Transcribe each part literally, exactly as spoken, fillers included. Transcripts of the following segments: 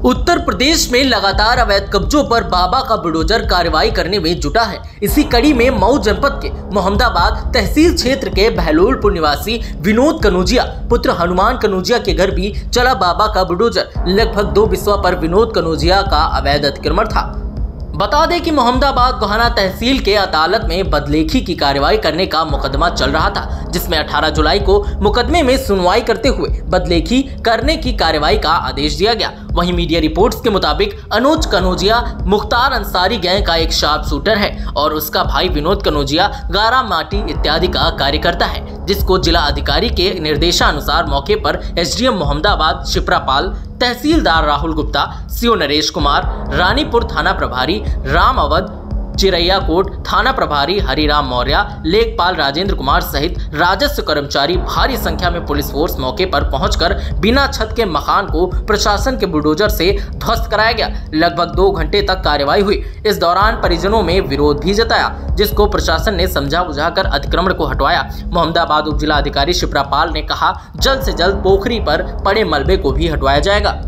उत्तर प्रदेश में लगातार अवैध कब्जों पर बाबा का बुलडोजर कार्रवाई करने में जुटा है। इसी कड़ी में मऊ जनपद के मोहम्मदाबाद तहसील क्षेत्र के बहलोलपुर निवासी विनोद कनौजिया पुत्र हनुमान कनौजिया के घर भी चला बाबा का बुलडोजर। लगभग दो बिस्वा पर विनोद कनौजिया का अवैध अतिक्रमण था। बता दें कि मोहम्मदाबाद गोहाना तहसील के अदालत में बदलेखी की कार्रवाई करने का मुकदमा चल रहा था, जिसमें अठारह जुलाई को मुकदमे में सुनवाई करते हुए बदलेखी करने की कार्रवाई का आदेश दिया गया। वहीं मीडिया रिपोर्ट्स के मुताबिक अनुज कनौजिया मुख्तार अंसारी गैंग का एक शार्प शूटर है और उसका भाई विनोद कनौजिया गारा माटी इत्यादि का कार्य करता है, जिसको जिला अधिकारी के निर्देशानुसार मौके पर एसडीएम मोहम्मदाबाद शिप्रापाल, तहसीलदार राहुल गुप्ता, सीओ नरेश कुमार, रानीपुर थाना प्रभारी राम अवध, चिरैया कोट थाना प्रभारी हरिराम मौर्य, लेखपाल राजेंद्र कुमार सहित राजस्व कर्मचारी भारी संख्या में पुलिस फोर्स मौके पर पहुंचकर बिना छत के मकान को प्रशासन के बुलडोजर से ध्वस्त कराया गया। लगभग दो घंटे तक कार्रवाई हुई। इस दौरान परिजनों में विरोध भी जताया, जिसको प्रशासन ने समझा बुझाकर अतिक्रमण को हटवाया। मोहम्मदाबाद उप जिला अधिकारी शिप्रापाल ने कहा, जल्द से जल्द पोखरी पर पड़े मलबे को भी हटवाया जाएगा।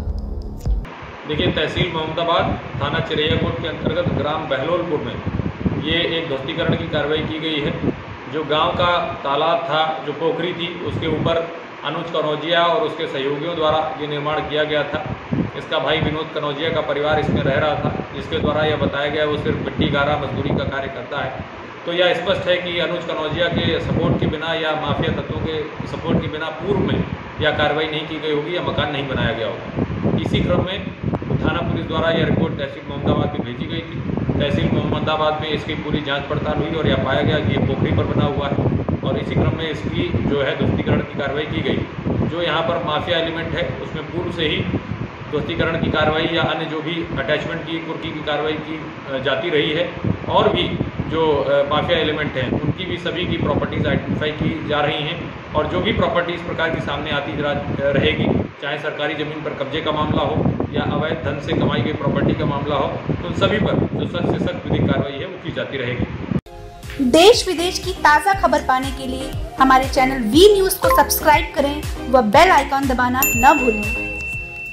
देखिए, तहसील मोहम्मदाबाद थाना चिरैया कोट के अंतर्गत ग्राम बहलोलपुर में ये एक ध्वस्तीकरण की कार्रवाई की गई है। जो गांव का तालाब था, जो पोखरी थी, उसके ऊपर अनुज कनौजिया और उसके सहयोगियों द्वारा ये निर्माण किया गया था। इसका भाई विनोद कनौजिया का परिवार इसमें रह रहा था, जिसके द्वारा यह बताया गया वो सिर्फ मिट्टी गारा मजदूरी का कार्य करता है। तो यह स्पष्ट है कि अनुज कनौजिया के सपोर्ट के बिना या माफिया तत्वों के सपोर्ट के बिना पूर्व में यह कार्रवाई नहीं की गई होगी या मकान नहीं बनाया गया होगा। इसी क्रम में थाना पुलिस द्वारा यह रिपोर्ट तहसील मोहम्मदाबाद में भेजी गई थी। तहसील मोहम्मदाबाद में इसकी पूरी जांच पड़ताल हुई और यह पाया गया कि ये पोखरी पर बना हुआ है और इसी क्रम में इसकी जो है ध्वस्तीकरण की कार्रवाई की गई। जो यहाँ पर माफिया एलिमेंट है उसमें पूर्व से ही ध्वस्तीकरण की कार्रवाई या अन्य जो भी अटैचमेंट की कुर्की की कार्रवाई की जाती रही है और भी जो माफिया एलिमेंट हैं उनकी भी सभी की प्रॉपर्टीज़ आइडेंटिफाई की जा रही हैं और जो भी प्रॉपर्टी इस प्रकार की सामने आती रहेगी, चाहे सरकारी ज़मीन पर कब्जे का मामला हो या अवैध धन से कमाई गई प्रॉपर्टी का मामला हो, तो उन सभी पर जो सख्त से सख्त विधिक कार्रवाई है वो की जाती रहेगी। देश विदेश की ताज़ा खबर पाने के लिए हमारे चैनल वी न्यूज़ को सब्सक्राइब करें व बेल आइकॉन दबाना न भूलें।